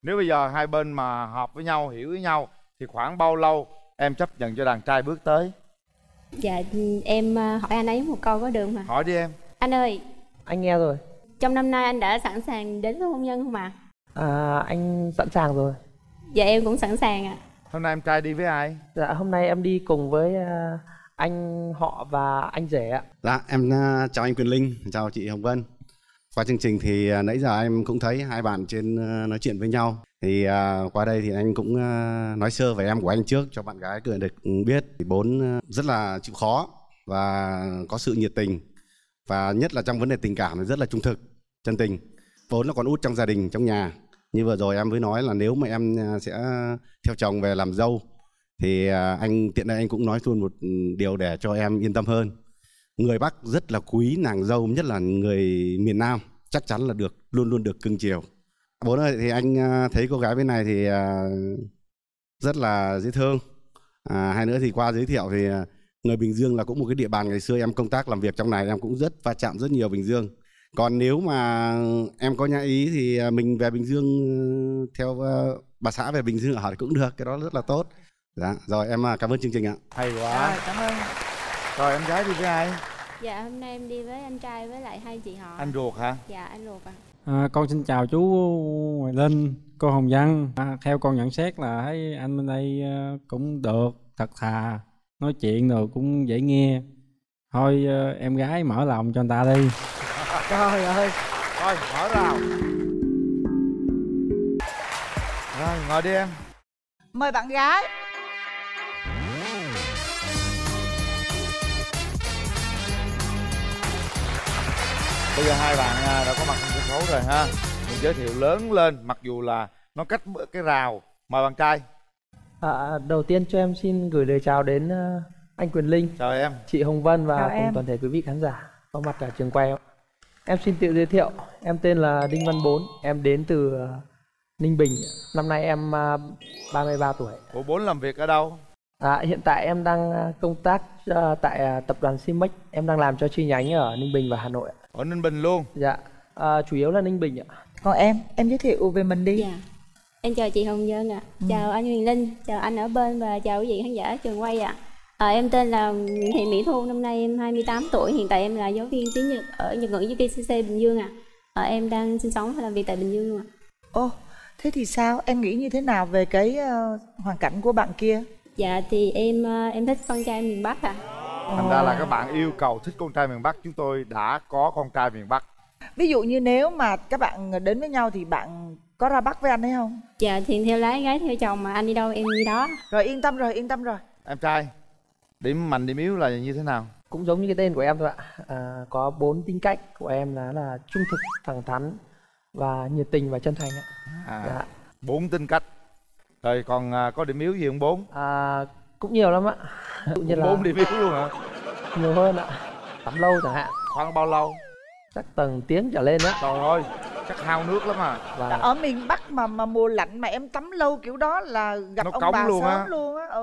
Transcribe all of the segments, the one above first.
Nếu bây giờ hai bên mà hợp với nhau, hiểu với nhau thì khoảng bao lâu em chấp nhận cho đàn trai bước tới? Dạ em hỏi anh ấy một câu có được không ạ? Hỏi đi em. Anh ơi, Anh nghe rồi. trong năm nay anh đã sẵn sàng đến với hôn nhân không ạ? Anh sẵn sàng rồi. Dạ em cũng sẵn sàng ạ. Hôm nay em trai đi với ai? Dạ hôm nay em đi cùng với anh họ và anh rể ạ. Dạ em chào anh Quyền Linh, chào chị Hồng Vân. Qua chương trình thì nãy giờ em cũng thấy hai bạn trên nói chuyện với nhau. Thì qua đây thì anh cũng nói sơ về em của anh trước cho bạn gái được biết. Bốn rất là chịu khó và có sự nhiệt tình, và nhất là trong vấn đề tình cảm thì rất là trung thực, chân tình. Vốn là con út trong gia đình, trong nhà. Như vừa rồi em mới nói là nếu mà em sẽ theo chồng về làm dâu thì anh tiện đây anh cũng nói luôn một điều để cho em yên tâm hơn. Người Bắc rất là quý nàng dâu, nhất là người miền Nam, chắc chắn là luôn luôn được cưng chiều. Bốn ơi, thì anh thấy cô gái bên này thì rất là dễ thương. Hai nữa thì qua giới thiệu thì người Bình Dương là cũng một cái địa bàn ngày xưa em công tác làm việc trong này, em cũng rất va chạm rất nhiều Bình Dương. Còn nếu mà em có nhã ý thì mình về Bình Dương theo bà xã về Bình Dương ở cũng được, cái đó rất là tốt. Dạ, rồi em cảm ơn chương trình ạ. Hay quá. Rồi, cảm ơn. Rồi em gái đi với ai? Dạ hôm nay em đi với anh trai với lại hai chị họ. Anh ruột hả? Dạ anh ruột ạ. Con xin chào chú Hoài Linh, cô Hồng Vân. Theo con nhận xét là thấy anh bên đây cũng được, thật thà, nói chuyện rồi cũng dễ nghe. Thôi em gái mở lòng cho anh ta đi. Trời ơi. Thôi mở rào. Rồi ngồi đi em. Mời bạn gái. Bây giờ hai bạn đã có mặt trên sân khấu rồi ha. Mình giới thiệu lớn lên, mặc dù là nó cách cái rào. Mời bạn trai. Đầu tiên cho em xin gửi lời chào đến anh Quyền Linh, chào em, chị Hồng Vân và Chào cùng em. toàn thể quý vị khán giả có mặt ở trường quay. Em xin tự giới thiệu, em tên là Đinh Văn Bốn, em đến từ Ninh Bình. Năm nay em 33 tuổi. bộ bốn làm việc ở đâu? Hiện tại em đang công tác tại tập đoàn Simex, em đang làm cho chi nhánh ở Ninh Bình và Hà Nội. Ở Ninh Bình luôn. Dạ, chủ yếu là Ninh Bình ạ. Còn em giới thiệu về mình đi. Dạ em chào chị Hồng Vân ạ. Chào anh Huyền Linh, chào anh ở bên và chào quý vị khán giả trường quay ạ. Em tên là Nguyễn Thị Mỹ Thu, năm nay em 28 tuổi, hiện tại em là giáo viên tiếng Nhật ở Nhật ngữ UKCC Bình Dương ạ. Em đang sinh sống và làm việc tại Bình Dương luôn ạ. Ô, thế thì sao? Em nghĩ như thế nào về cái hoàn cảnh của bạn kia? Dạ thì em thích con trai miền Bắc ạ. Thành ra là các bạn yêu cầu thích con trai miền Bắc, chúng tôi đã có con trai miền Bắc. Ví dụ như nếu mà các bạn đến với nhau thì bạn có ra Bắc với anh ấy không? Dạ thì theo lái gái theo chồng, mà anh đi đâu em đi đó. Rồi yên tâm rồi, yên tâm rồi. Em trai, điểm mạnh điểm yếu là như thế nào? Cũng giống như cái tên của em thôi ạ. Có 4 tính cách của em là trung thực, thẳng thắn và nhiệt tình và chân thành ạ. Dạ. 4 tính cách. Rồi còn có điểm yếu gì không bốn? Cũng nhiều lắm ạ. Ví dụ như là 4 điểm yếu luôn hả? nhiều hơn ạ. Tắm lâu chẳng hạn. Khoảng bao lâu? Chắc tầng tiếng trở lên á. Trời ơi, chắc hao nước lắm à. Và Ở miền Bắc mà mùa lạnh mà em tắm lâu kiểu đó là gặp Nó ông cống bà luôn sớm á. luôn á.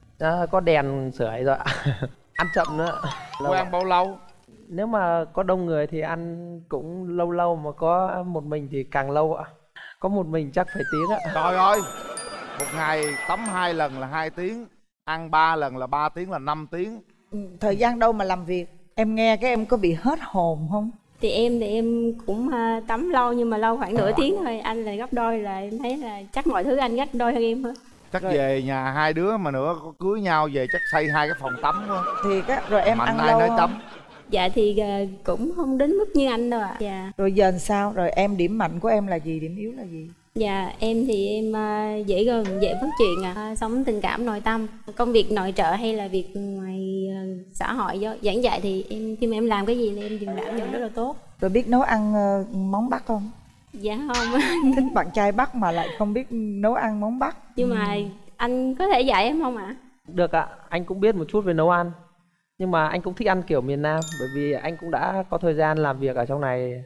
có đèn sưởi rồi ạ. Ăn chậm nữa. Cô ăn bao lâu? Nếu mà có đông người thì ăn cũng lâu lâu, mà có một mình thì càng lâu ạ. Có một mình chắc phải tiếng ạ. Trời ơi, một ngày tắm 2 lần là 2 tiếng, ăn 3 lần là 3 tiếng là 5 tiếng. Thời gian đâu mà làm việc. Em nghe cái em có bị hết hồn không? Thì em cũng tắm lâu, nhưng mà lâu khoảng nửa tiếng thôi. Anh là gấp đôi, là em thấy là chắc mọi thứ anh gấp đôi hơn em hết. Chắc về nhà hai đứa mà nữa có cưới nhau về chắc xây 2 cái phòng tắm quá. Thiệt á. Rồi em Mạnh ăn ai lâu nói không? tắm. Dạ thì cũng không đến mức như anh đâu ạ. Dạ. Rồi giờ làm sao? Rồi em điểm mạnh của em là gì? Điểm yếu là gì? Dạ em thì em dễ gần, dễ bắt chuyện ạ. Sống tình cảm nội tâm. Công việc nội trợ hay là việc ngoài xã hội giảng dạy thì khi mà em làm cái gì thì em đảm nhận rất là tốt. Rồi biết nấu ăn món Bắc không? Dạ không. Thích bạn trai Bắc mà lại không biết nấu ăn món Bắc. Nhưng mà anh có thể dạy em không ạ? Được ạ, anh cũng biết một chút về nấu ăn. Nhưng mà anh cũng thích ăn kiểu miền Nam, bởi vì anh cũng đã có thời gian làm việc ở trong này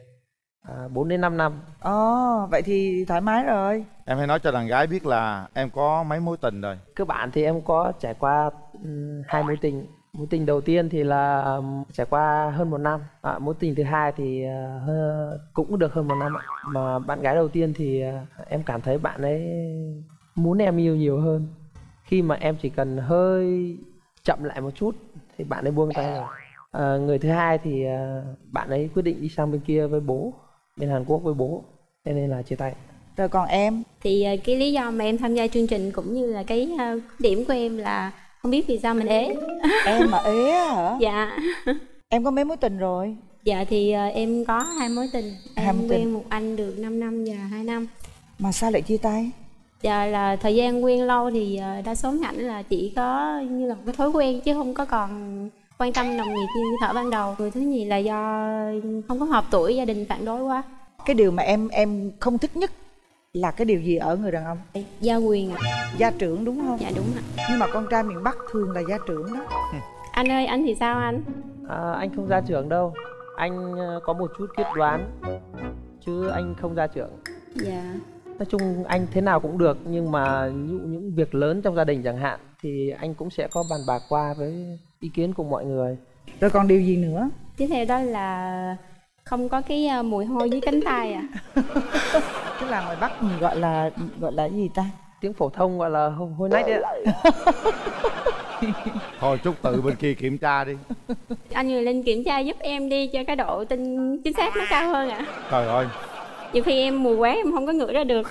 4 đến 5 năm. Vậy thì thoải mái rồi. Em hãy nói cho đàn gái biết là em có mấy mối tình rồi. Cơ bản thì em có trải qua 2 mối tình. Mối tình đầu tiên thì là trải qua hơn 1 năm. Mối tình thứ hai thì cũng được hơn 1 năm ạ. Mà bạn gái đầu tiên thì em cảm thấy bạn ấy muốn em yêu nhiều hơn. Khi mà em chỉ cần hơi chậm lại một chút thì bạn ấy buông tay rồi. Người thứ hai thì bạn ấy quyết định đi sang bên kia với bố, bên Hàn Quốc với bố, cho nên là chia tay. Rồi còn em? Thì cái lý do mà em tham gia chương trình cũng như là cái điểm của em là không biết vì sao mình ế. Em mà ế á hả? Dạ. Em có mấy mối tình rồi? Dạ thì em có 2 mối tình. Hai mối Em tình. quen một anh được 5 năm và 2 năm. Mà sao lại chia tay? Dạ là thời gian quen lâu thì đa số mấy ảnh là chỉ có như là một cái thói quen chứ không có còn quan tâm nồng nhiệt như thở ban đầu. Người thứ nhì là do không có hợp tuổi, gia đình phản đối quá. Cái điều mà em không thích nhất là cái điều gì ở người đàn ông? Gia quyền ạ. Gia trưởng đúng không? Dạ đúng ạ. Nhưng mà con trai miền Bắc thường là gia trưởng đó. Anh ơi, anh thì sao anh? Anh không gia trưởng đâu. Anh có một chút quyết đoán, chứ anh không gia trưởng. Dạ. Nói chung anh thế nào cũng được, nhưng mà những việc lớn trong gia đình chẳng hạn thì anh cũng sẽ có bàn bạc qua với ý kiến của mọi người. Rồi còn điều gì nữa? Tiếp theo đó là không có cái mùi hôi dưới cánh tay ạ. Tức là ngoài Bắc mình gọi là cái gì ta? Tiếng phổ thông gọi là hôi nách đấy ạ. Thôi Trúc tự bên kia kiểm tra đi. Anh người Linh kiểm tra giúp em đi cho cái độ chính xác nó cao hơn ạ. Trời ơi, Nhiều khi em mù quá em không có ngửi ra được.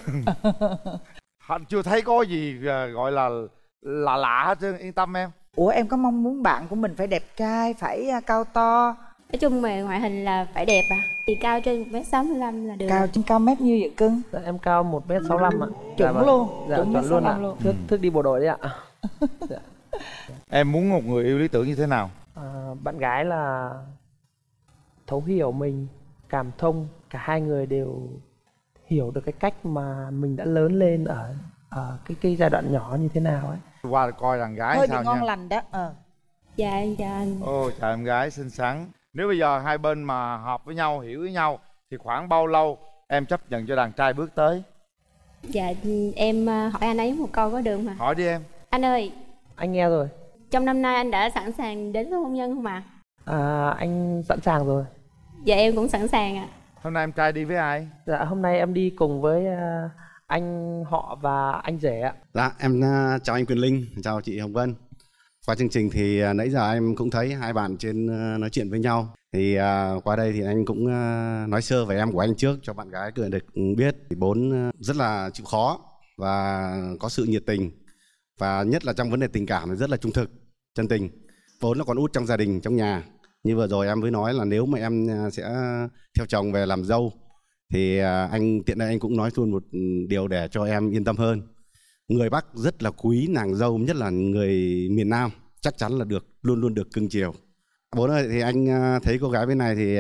anh chưa thấy có gì gọi là lạ lạ hết trơn, yên tâm em. Ủa em có mong muốn bạn của mình phải đẹp trai, phải cao to? Nói chung về ngoại hình là phải đẹp à. Thì cao trên 1m65 là được. Cao mét nhiêu vậy cưng? Dạ, em cao 1m65 ạ. Chuẩn vâng. luôn. Dạ, Chuẩn chuẩn luôn ạ. luôn. Thức đi bộ đội đấy ạ. Dạ. Em muốn một người yêu lý tưởng như thế nào? Bạn gái là thấu hiểu mình, cảm thông, cả hai người đều hiểu được cái cách mà mình đã lớn lên ở cái giai đoạn nhỏ như thế nào ấy. Qua coi đàn gái Hơi bị sao ngon nha. lành đó. Dạ em chào anh. Ôi chào em gái xinh xắn. Nếu bây giờ hai bên mà hợp với nhau, hiểu với nhau thì khoảng bao lâu em chấp nhận cho đàn trai bước tới? Dạ em hỏi anh ấy một câu có được mà. Hỏi đi em. Anh ơi, Anh nghe rồi. trong năm nay anh đã sẵn sàng đến với hôn nhân không ạ? Anh sẵn sàng rồi. Dạ em cũng sẵn sàng ạ. Hôm nay em trai đi với ai? Dạ hôm nay em đi cùng với anh họ và anh rể ạ. Dạ, em chào anh Quyền Linh, chào chị Hồng Vân. Qua chương trình thì nãy giờ em cũng thấy hai bạn trên nói chuyện với nhau. Thì qua đây thì anh cũng nói sơ về em của anh trước cho bạn gái cười được biết. Thì bốn rất là chịu khó và có sự nhiệt tình. Và nhất là trong vấn đề tình cảm thì rất là trung thực, chân tình. Bốn là con út trong gia đình, trong nhà. Như vừa rồi em mới nói là nếu mà em sẽ theo chồng về làm dâu thì anh tiện đây anh cũng nói luôn một điều để cho em yên tâm hơn. Người Bắc rất là quý nàng dâu, nhất là người miền Nam, chắc chắn là luôn luôn được cưng chiều. Bốn ơi, thì anh thấy cô gái bên này thì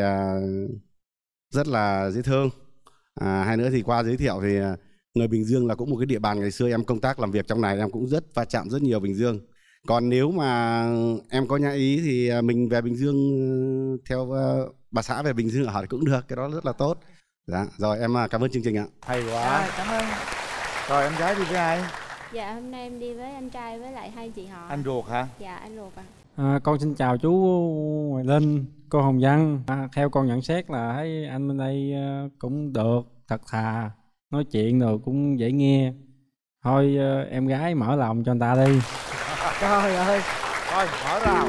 rất là dễ thương. Hai nữa thì qua giới thiệu thì người Bình Dương là cũng một cái địa bàn ngày xưa em công tác làm việc trong này, em cũng rất va chạm rất nhiều Bình Dương. Còn nếu mà em có nhã ý thì mình về Bình Dương theo bà xã về Bình Dương ở cũng được, cái đó rất là tốt. Dạ, rồi em cảm ơn chương trình ạ. Hay quá. Rồi, cảm ơn. Rồi em gái đi với ai? Dạ hôm nay em đi với anh trai với lại 2 chị họ. Anh ruột hả? Dạ anh ruột ạ. Con xin chào chú Hoài Linh, cô Hồng Vân. Theo con nhận xét là thấy anh bên đây cũng được, thật thà, nói chuyện rồi cũng dễ nghe. Thôi em gái mở lòng cho anh ta đi. Trời ơi. Thôi mở rào.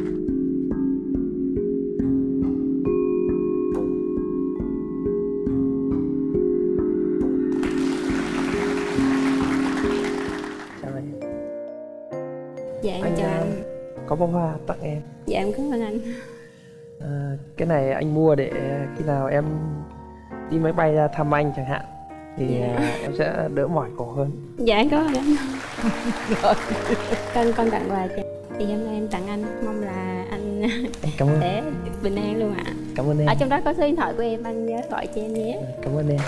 Chào anh. Dạ em chào anh. Có bó hoa tặng em. Dạ em cảm ơn anh. Cái này anh mua để khi nào em đi máy bay ra thăm anh chẳng hạn thì em sẽ đỡ mỏi cổ hơn. Dạ em cảm ơn anh. Con tặng quà cho. Thì hôm nay em tặng anh, mong là anh Em cảm ơn. sẽ bình an luôn ạ. Cảm ơn em. Ở trong đó có số điện thoại của em, anh nhớ gọi cho em nhé. Cảm ơn em.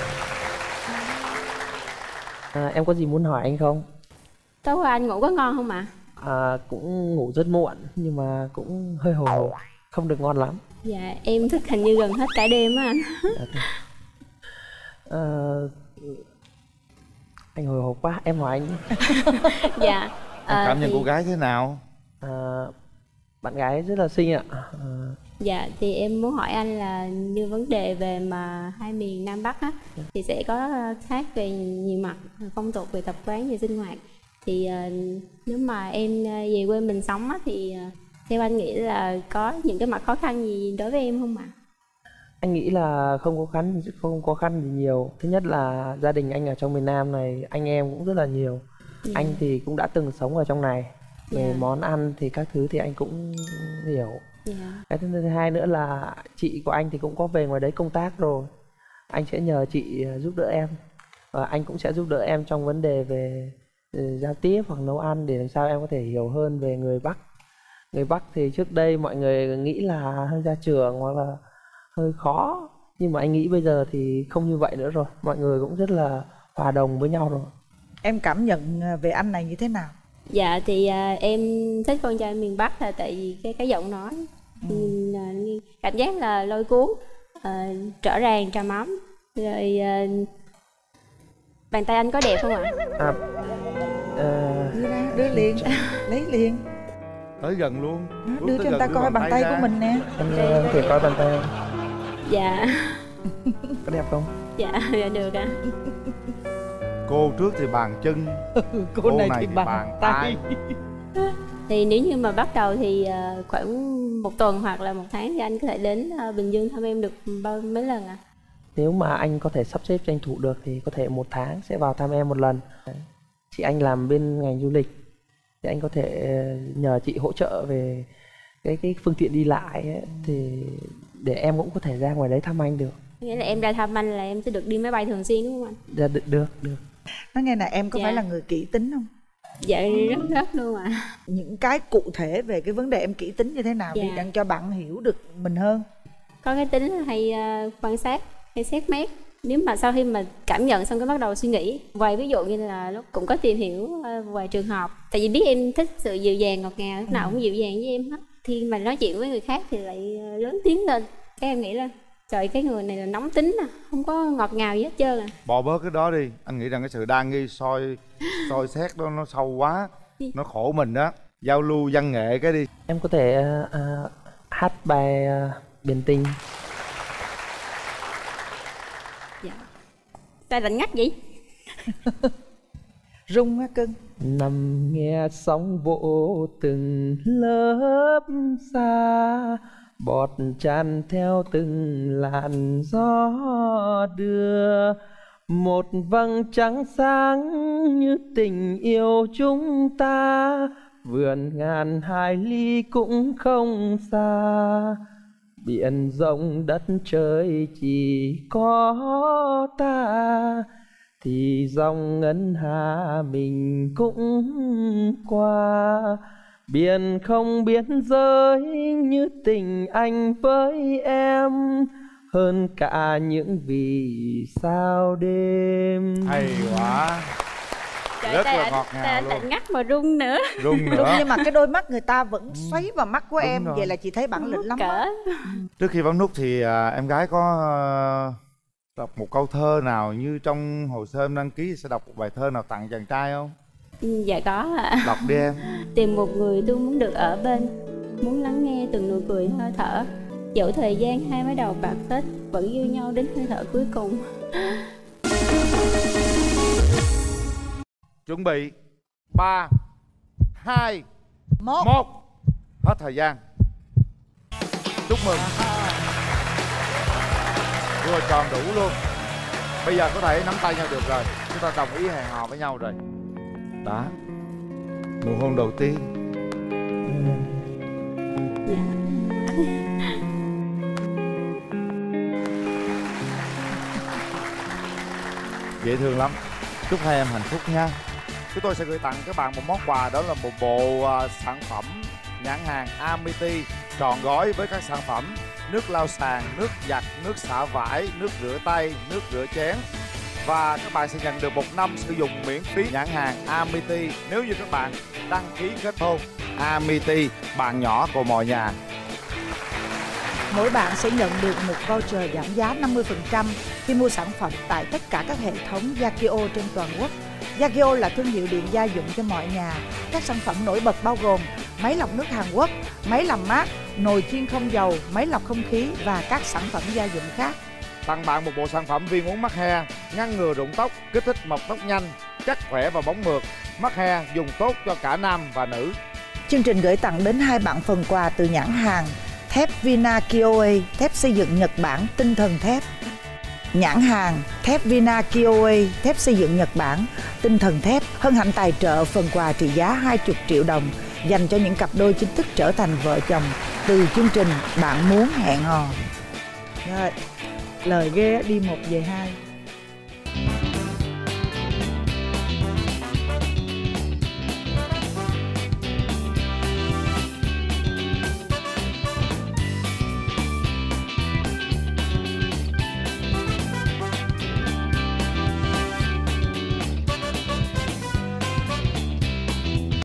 Em có gì muốn hỏi anh không? Tối qua anh ngủ có ngon không ạ? Cũng ngủ rất muộn nhưng mà cũng hơi hồi hộp, không được ngon lắm. Dạ em thức hình như gần hết cả đêm á anh. Anh hồi hộp quá, em hỏi anh. Dạ Em cảm nhận thì cô gái thế nào? Bạn gái rất là xinh ạ. Dạ, thì em muốn hỏi anh là như vấn đề về mà hai miền Nam Bắc á, thì sẽ có khác về nhiều mặt, phong tục, về tập quán, về sinh hoạt. Thì nếu mà em về quê mình sống á, thì theo anh nghĩ là có những cái mặt khó khăn gì đối với em không ạ? Anh nghĩ là không khó khăn gì nhiều. Thứ nhất là gia đình anh ở trong miền Nam này, anh em cũng rất là nhiều. Anh thì cũng đã từng sống ở trong này. Về món ăn thì các thứ thì anh cũng hiểu. Cái thứ hai nữa là chị của anh thì cũng có về ngoài đấy công tác rồi. Anh sẽ nhờ chị giúp đỡ em. Và anh cũng sẽ giúp đỡ em trong vấn đề về giao tiếp hoặc nấu ăn, để làm sao em có thể hiểu hơn về người Bắc. Người Bắc thì trước đây mọi người nghĩ là hơi ra trường hoặc là hơi khó, nhưng mà anh nghĩ bây giờ thì không như vậy nữa rồi. Mọi người cũng rất là hòa đồng với nhau rồi. Em cảm nhận về anh này như thế nào? Dạ thì em thích con trai miền Bắc là tại vì cái giọng nói cảm giác là lôi cuốn, rõ ràng, trầm ấm. Rồi bàn tay anh có đẹp không ạ? Đưa liền, lấy liền. Tới gần luôn. Đưa cho người ta coi bàn tay của mình nè. Em có thể coi bàn tay không? Dạ. Có đẹp không? Dạ, được ạ. Cô trước thì bàn chân, cô này thì bàn tay. Thì nếu như mà bắt đầu thì khoảng 1 tuần hoặc là 1 tháng thì anh có thể đến Bình Dương thăm em được mấy lần ạ? Nếu mà anh có thể sắp xếp tranh thủ được thì có thể 1 tháng sẽ vào thăm em 1 lần. Chị anh làm bên ngành du lịch thì anh có thể nhờ chị hỗ trợ về cái phương tiện đi lại ấy, thì để em cũng có thể ra ngoài đấy thăm anh được. Nghĩa là em ra thăm anh là em sẽ được đi máy bay thường xuyên đúng không anh? Dạ, được. Nói nghe nè, em có phải là người kỹ tính không? Dạ rất luôn ạ. Những cái cụ thể về cái vấn đề em kỹ tính như thế nào đi, đặng cho bạn hiểu được mình hơn. Có cái tính là hay quan sát, hay xét nét. Nếu mà sau khi mà cảm nhận xong cái bắt đầu suy nghĩ. Vài ví dụ như là lúc cũng có tìm hiểu vài trường hợp. Tại vì biết em thích sự dịu dàng ngọt ngào, lúc nào cũng dịu dàng với em hết. Khi mà nói chuyện với người khác thì lại lớn tiếng lên. Cái em nghĩ là trời, cái người này là nóng tính à, không có ngọt ngào gì hết trơn à. Bỏ bớt cái đó đi. Anh nghĩ rằng cái sự đa nghi soi xét đó nó sâu quá, nó khổ mình đó. Giao lưu văn nghệ cái đi. Em có thể hát bài Biển Tình. Dạ. Sao lạnh ngắt vậy? Rung á cưng. Nằm nghe sóng vỗ từng lớp xa, bọt tràn theo từng làn gió đưa. Một vầng trăng sáng như tình yêu chúng ta, vườn ngàn hải ly cũng không xa. Biển rộng đất trời chỉ có ta, thì dòng ngân hà mình cũng qua. Biển không biên giới như tình anh với em, hơn cả những vì sao đêm. Hay quá. Trời, rất là ngọt ngào luôn. lạnh ngắt mà rung nữa. Rung nữa. Đúng, nhưng mà cái đôi mắt người ta vẫn xoáy vào mắt của Đúng em. rồi. Vậy là chị thấy bản lĩnh lắm á. Trước khi bấm nút thì em gái có đọc một câu thơ nào như trong hồ sơ em đăng ký, sẽ đọc một bài thơ nào tặng chàng trai không? Dạ có ạ. Đọc đi em. Tìm một người tôi muốn được ở bên, muốn lắng nghe từng nụ cười hơi thở. Dẫu thời gian hai mái đầu bạc phết, vẫn yêu nhau đến hơi thở cuối cùng. Chuẩn bị 3, 2, 1. Hết thời gian. Chúc mừng. Vừa tròn đủ luôn. Bây giờ có thể nắm tay nhau được rồi. Chúng ta đồng ý hẹn hò với nhau rồi. Đó. Nụ hôn đầu tiên. Dễ thương lắm. Chúc hai em hạnh phúc nha. Chúng tôi sẽ gửi tặng các bạn một món quà, đó là một bộ sản phẩm nhãn hàng Amity trọn gói với các sản phẩm nước lau sàn, nước giặt, nước xả vải, nước rửa tay, nước rửa chén. Và các bạn sẽ nhận được 1 năm sử dụng miễn phí nhãn hàng Amity nếu như các bạn đăng ký kết hôn. Amity, bạn nhỏ của mọi nhà. Mỗi bạn sẽ nhận được một voucher giảm giá 50% khi mua sản phẩm tại tất cả các hệ thống Yakio trên toàn quốc. Yakio là thương hiệu điện gia dụng cho mọi nhà. Các sản phẩm nổi bật bao gồm máy lọc nước Hàn Quốc, máy làm mát, nồi chiên không dầu, máy lọc không khí và các sản phẩm gia dụng khác. Tặng bạn một bộ sản phẩm viên uống mắc he, ngăn ngừa rụng tóc, kích thích mọc tóc nhanh, chắc khỏe và bóng mượt. Mắc he dùng tốt cho cả nam và nữ. Chương trình gửi tặng đến hai bạn phần quà từ nhãn hàng thép Vina Kioe, thép xây dựng Nhật Bản, tinh thần thép. Nhãn hàng thép Vina Kioe, thép xây dựng Nhật Bản, tinh thần thép hân hạnh tài trợ phần quà trị giá 20 triệu đồng dành cho những cặp đôi chính thức trở thành vợ chồng từ chương trình Bạn Muốn Hẹn Hò. Rồi, lời ghê đi 1 về 2.